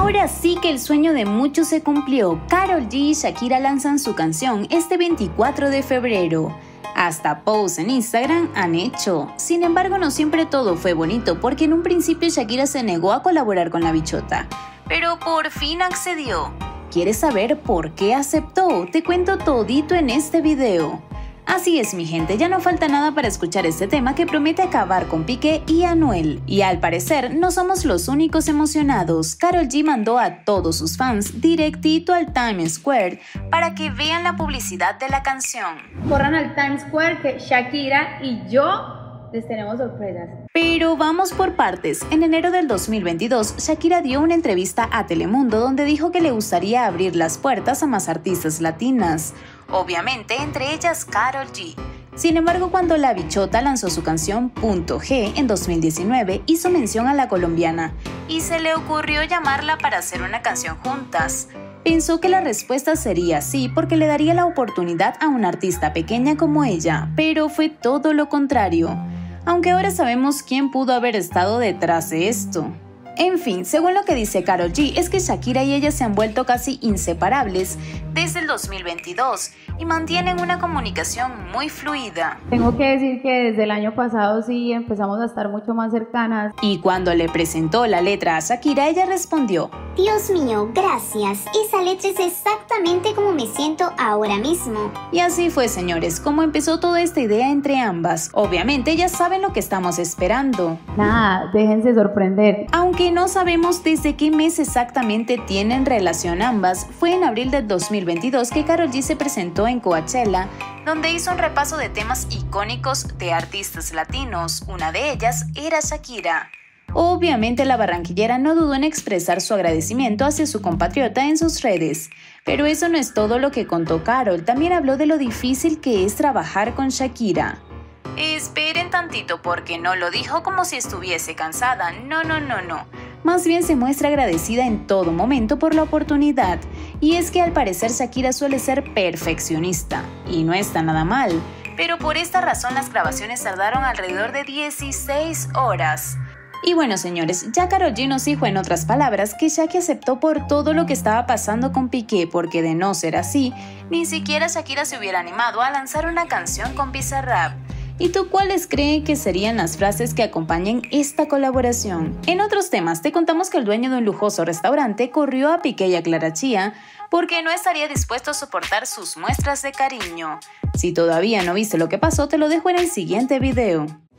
Ahora sí que el sueño de muchos se cumplió. Karol G y Shakira lanzan su canción este 24 de febrero. Hasta posts en Instagram han hecho. Sin embargo, no siempre todo fue bonito porque en un principio Shakira se negó a colaborar con la bichota. Pero por fin accedió. ¿Quieres saber por qué aceptó? Te cuento todito en este video. Así es, mi gente, ya no falta nada para escuchar este tema que promete acabar con Piqué y Anuel. Y al parecer, no somos los únicos emocionados. Karol G mandó a todos sus fans directito al Times Square para que vean la publicidad de la canción. Corran al Times Square que Shakira y yo les tenemos sorpresas. Pero vamos por partes. En enero del 2022, Shakira dio una entrevista a Telemundo donde dijo que le gustaría abrir las puertas a más artistas latinas. Obviamente, entre ellas Karol G. Sin embargo, cuando la bichota lanzó su canción Punto G en 2019, hizo mención a la colombiana y se le ocurrió llamarla para hacer una canción juntas. Pensó que la respuesta sería sí porque le daría la oportunidad a una artista pequeña como ella, pero fue todo lo contrario. Aunque ahora sabemos quién pudo haber estado detrás de esto. En fin, según lo que dice Karol G, es que Shakira y ella se han vuelto casi inseparables desde el 2022 y mantienen una comunicación muy fluida. Tengo que decir que desde el año pasado sí empezamos a estar mucho más cercanas. Y cuando le presentó la letra a Shakira, ella respondió: Dios mío, gracias. Esa letra es exactamente como me siento ahora mismo. Y así fue, señores, como empezó toda esta idea entre ambas. Obviamente ya saben lo que estamos esperando. Nada, déjense sorprender. Aunque no sabemos desde qué mes exactamente tienen relación ambas, fue en abril del 2022 que Karol G se presentó en Coachella, donde hizo un repaso de temas icónicos de artistas latinos. Una de ellas era Shakira. Obviamente la barranquillera no dudó en expresar su agradecimiento hacia su compatriota en sus redes. Pero eso no es todo lo que contó Karol, también habló de lo difícil que es trabajar con Shakira. Esperen tantito porque no lo dijo como si estuviese cansada, no. Más bien se muestra agradecida en todo momento por la oportunidad. Y es que al parecer Shakira suele ser perfeccionista, y no está nada mal. Pero por esta razón las grabaciones tardaron alrededor de 16 horas. Y bueno, señores, ya Karol G nos dijo en otras palabras que Shakira aceptó por todo lo que estaba pasando con Piqué, porque de no ser así, ni siquiera Shakira se hubiera animado a lanzar una canción con Bizarrap. ¿Y tú cuáles creen que serían las frases que acompañen esta colaboración? En otros temas, te contamos que el dueño de un lujoso restaurante corrió a Piqué y a Clara Chía porque no estaría dispuesto a soportar sus muestras de cariño. Si todavía no viste lo que pasó, te lo dejo en el siguiente video.